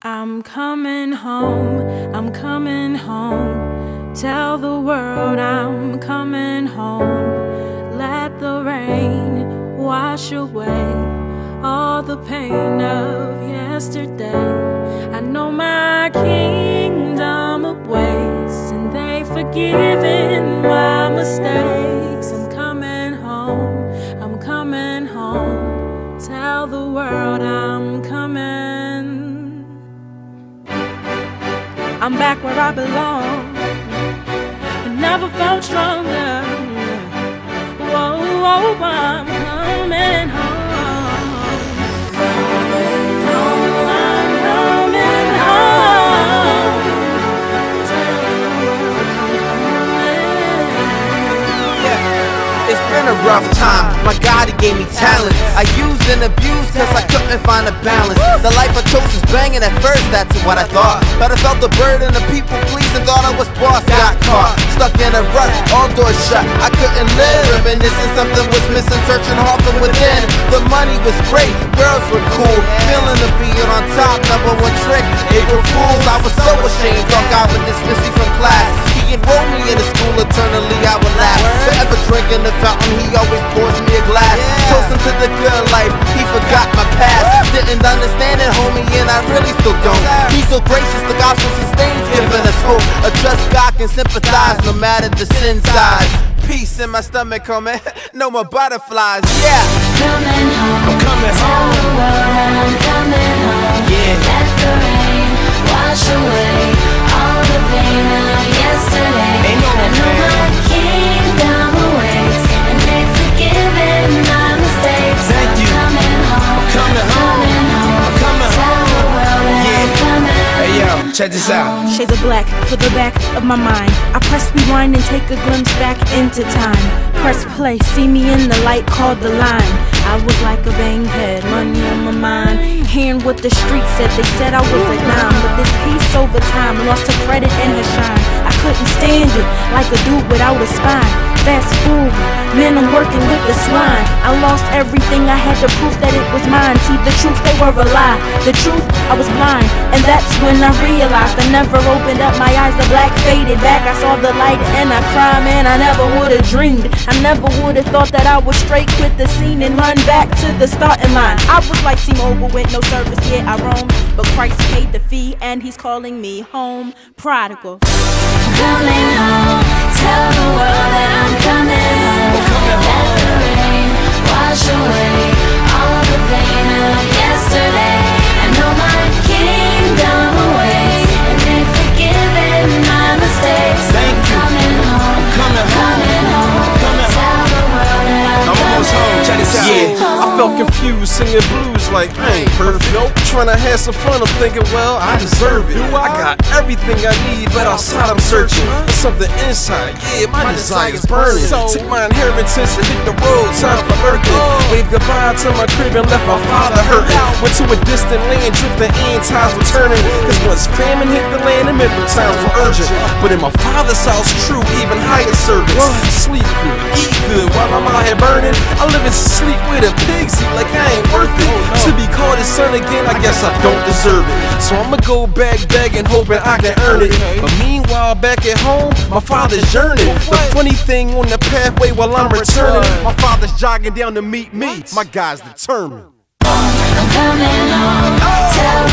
I'm coming home. Tell the world I'm coming home. Let the rain wash away all the pain of yesterday. I know my kingdom awaits, and they've forgiven my mistakes. I'm coming home. Tell the world I'm coming. I'm back where I belong. I never felt stronger. Whoa, whoa, I'm coming home. I'm coming home. Tell the world I'm coming. Yeah, it's been a rough time. My God, He gave me talent. I used and abused cause I couldn't find a balance. The life I chose was banging at first, that's what I thought. But I felt the burden of people pleasing, thought I was boss. Got caught, stuck in a rut, all doors shut. I couldn't live, reminiscing something was missing, searching hard from within. The money was great, girls were cool, feeling of being on top. Number one trick, April Fools. I was so ashamed, thought God would dismiss me from class. He enrolled me into school, eternally I would laugh. Forever drinking the fountain, He always pours me a glass. Toast him to the good life, He forgot my past. Didn't understand it, homie, and I really still don't. He's so gracious, the gospel sustains, giving us hope. A just God can sympathize, no matter the sin size. Peace in my stomach, homie, no more butterflies, yeah. Coming home, I'm coming tell home. the world I'm coming home. Yeah. Let the rain wash away all the pain of yesterday. Ain't no I know pain. my kingdom awaits, and they've forgiven my mistakes. Thank you. I'm coming home, I'm coming home. I'm coming tell home. the world that Yeah. I'm coming. Hey yo, check this out. Shades of black for the back of my mind. I press rewind and take a glimpse back into time. Press play, see me in the light called the line. I was like a banghead, money on my mind. Hearing what the streets said, they said I was a dime. But this piece over time lost her credit and her shine. I couldn't stand it, like a dude without a spine. Fast forward, man, I'm working with the swine. I lost everything, I had to prove that it was mine. See, the truth, they were a lie. The truth, I was blind. And that's when I realized I never opened up my eyes. The black faded back, I saw the light and I cried, man, I never would've dreamed. I never would've thought that I would straight quit the scene and run back to the starting line. I was like T-Mobile with no service, yeah, I roam. But Christ paid the fee and He's calling me home. Prodigal. Coming home, tell the world that I'm coming home. Let the rain wash away all the pain of yesterday. I know my kingdom awaits, and they've forgiven my mistakes. Thank you. Coming home, I'm coming home. coming home. Tell the world that I'm almost home. Check this out. Yeah, I felt confused singing blues like I ain't perfect. Nope. Trying to have some fun, I'm thinking, well, I deserve it. I got everything I need, but outside I'm searching for something inside. Yeah, my desire's burning. Took my inheritance and hit the road, time for lurking. Waved goodbye to my crib and left my father hurting. Went to a distant land, drifting in, times returning. Cause once famine hit the land, the mental times were urgent. But in my father's house, true, even higher service. Sleep good, eat good while I'm out here burning. I live and sleep with a pigs eat like I ain't worth it. To be called his son again, I guess I don't deserve it. So I'ma go back begging, hoping I can earn it. But meanwhile, back at home, my father's yearning. The funny thing on the pathway while I'm returning, my father's jogging down to meet me. My guy's determined. I'm coming home, tell